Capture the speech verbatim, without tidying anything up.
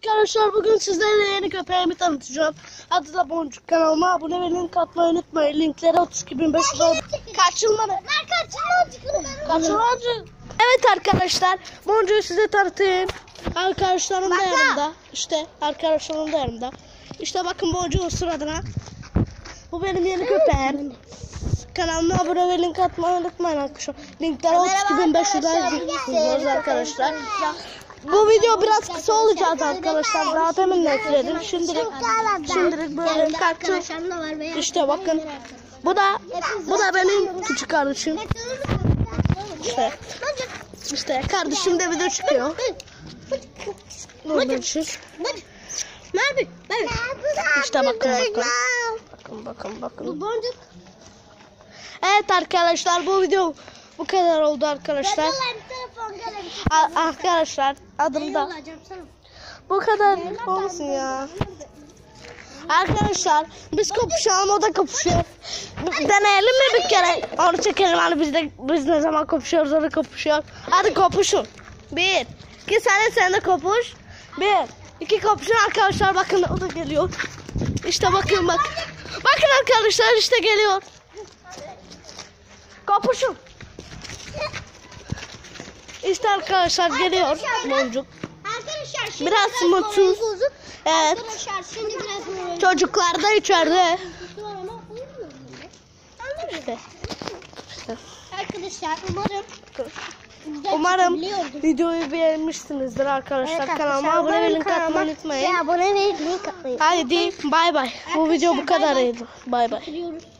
Arkadaşlar bugün sizlerle yeni köpeğimi tanıtacağım. Adı da Boncuk. Kanalıma abone ve link atmayı unutmayın. Linkleri otuz iki bin beş yüz kaçılmadı. Kaçılmadı. Evet arkadaşlar, Boncuk'u size tanıtayım. Arkadaşlarım da yanımda. İşte arkadaşlarım da yanımda. İşte bakın Boncuk'un suratına. Bu benim yeni köpeğim. Kanalıma abone ve link atmayı unutmayın arkadaşlar. Linkleri otuz iki bin beş yüz arkadaşlar. Bu video biraz kısa olacak arkadaşlar. Zaten nefredim. Şimdilik, şimdilik böyle kaçtı. İşte bakın. Bu da bu da benim küçük kardeşim. İşte, işte kardeşim de video çıkıyor. İşte bakın bakın. Bakın bakın bakın. Evet arkadaşlar, bu video bu kadar oldu arkadaşlar. A arkadaşlar adım da bu kadar olsun ya. Arkadaşlar biz kopuşalım, o da kopuşuyor. Deneyelim mi bir kere? Onu çekelim, hani biz de biz ne zaman kopuşuyoruz o da kopuşuyor. Hadi kopuşun. Bir, iki, sen de sen de kopuş. Bir, iki kopuşun arkadaşlar, bakın o da geliyor. İşte bakın bak. Bakın arkadaşlar, işte geliyor. Kopuşun. İşte arkadaşlar geliyor Boncuk. Arkadaşlar biraz mutsuz. Evet. Arkadaşlar şimdi biraz çocuklar da içeride. İşte. İşte. Arkadaşlar umarım Umarım videoyu beğenmişsinizdir arkadaşlar. Evet, Kanalıma abone ve link atmayı unutmayın. Abone ve link atmayı. Haydi bay bay. Bu video bu kadarıydı. Bay bay.